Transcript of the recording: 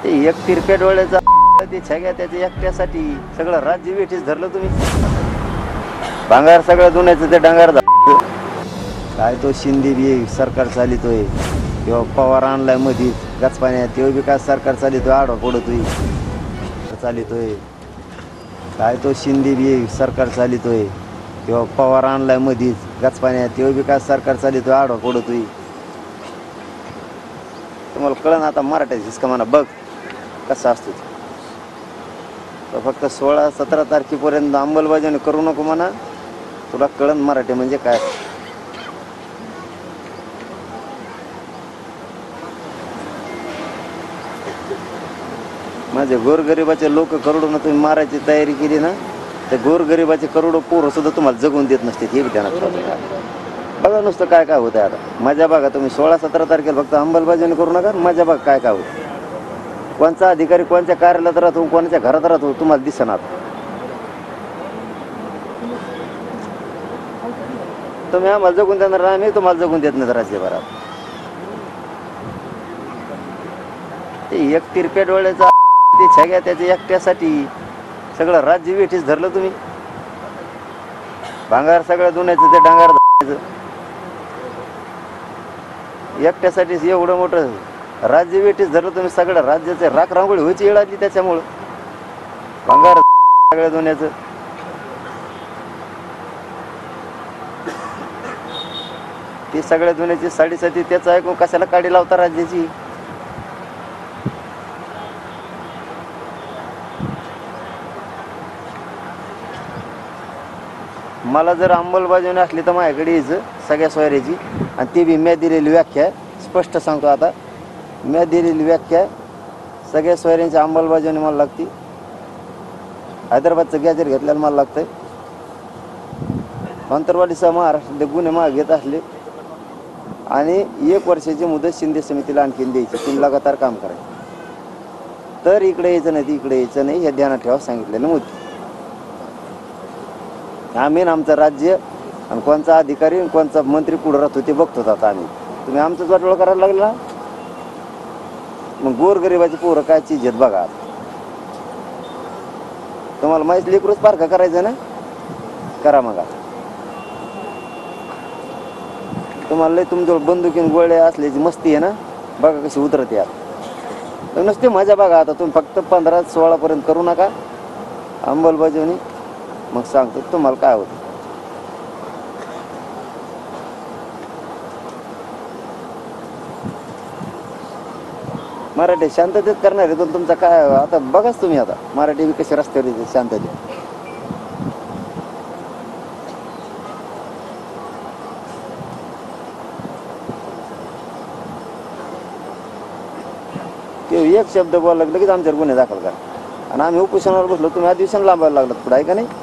ते एक तिरप्या डोळ्याचा ते छग्या त्याच्या एकट्यासाठी सगळं राज्य वेठीच धरलं तुम्ही. भांगार सगळं दुन्याचं ते डांगार काय तो शिंदे बी सरकार चालितोय किंवा पवार आणलाय मधीच गचपाण्यात तेव्हा बी काय सरकार चालितोय आडवा पडतोय चालितोय. काय तो शिंदे बी सरकार चालितोय किंवा पवार आणलाय मधीच गचपाण्यात तेव्हा बी काय सरकार चालितोय आडवा पडतोय. तुम्हाला कळण आता मराठ्याची हिसका म्हणा बघ कसा असतो तो फक्त 16-17 तारखेपर्यंत अंमलबजावणी करू नको म्हणा तुला कळण मराठी म्हणजे काय. माझे गोरगरिबाचे लोक करोडोनं तुम्ही मारायची तयारी केली ना तर गोरगरिबाचे करोडो पोरं सुद्धा तुम्हाला जगून देत नसते हे ध्यानात ठेवा. बघा नुसतं काय काय होतं आता माझ्या बघा तुम्ही 16-17 तारखेला फक्त अंमलबजावणी करू नका माझ्या बघा काय काय होतं. कोणचा अधिकारी कोणत्या कार्यालयात राहतो कोणाच्या घरात राहतो तुम्हाला दिसणार. तुम्ही आम्हाला जगून देणार आम्ही तुम्हाला जगून देत नाही राज्यभरात. ते एक तिरप्या डोळ्याचा ते छग्या त्याच्या एकट्यासाठी सगळं राज्य वेठीच धरलं तुम्ही. भांगार सगळं दुन्याचं ते डांगार एकट्यासाठी एवढं मोठं राज्य वेठीच धरलं तुम्ही. सगळं राज्याचे राख रांगोळी व्हायची वेळ आली त्याच्यामुळं भांगार सगळ्या दुन्याचं. ती सगळ्या दुन्याची साडेसाती त्याचं ऐकून कशाला काढी लावता राज्याची. मला जर अंमलबजावणी असली तर माझ्याकडे यायचं सगळ्या सोयऱ्याची आणि ती बी म्या दिलेली व्याख्या स्पष्ट सांगतो. आता म्या दिलेली व्याख्या सगळ्या सोयऱ्यांची अंमलबजावणी मला लागते. हैदराबादचं गॅजेट घेतल्याला मला लागतंय. अंतरवालीसह महाराष्ट्रातले गुन्हे मागे घेत असले आणि 1 वर्षाची मुदत शिंदे समितीला आणखीन द्यायची. तुम्ही लगातार काम करायचं तर इकडे यायचं नाही इकडे यायचं नाही हे ध्यानात ठेवा सांगितलेलं मुद्दे. आम्ही आमचं राज्य आणि कोणचा अधिकारी आणि कोणचा मंत्री पुढे राहतो ते बघतो आता आम्ही. तुम्ही आमचंच वाटोळं करायला लागलं ना मग गोरगरिबाची पोरं काय चीज आहेत बघा. तुम्हाला माहीत लेकरूच पारखा करायचं ना करा मग. तुम्हाला लय तुमच्याजवळ बंदुकीन गोळ्या असल्याची मस्ती आहे ना बघा कशी उतरते आता नसते मजा बघा. आता तुम्ही फक्त 15-16 पर्यंत करू नका अंमलबजावणी मग सांगतो तुम्हाला काय होतं. मराठी शांततेत करणार आहे पण तुमचा काय आता बघाच तुम्ही आता मराठी बी कशी रस्त्यावर येते शांततेत. ते एक शब्द बोलला लगेच आमच्यावर गुन्हे दाखल करा आणि आम्ही उपोषणावर बसलो तुम्ही अधिवेशन लांबायला लागलात पुढे आहे का नाही.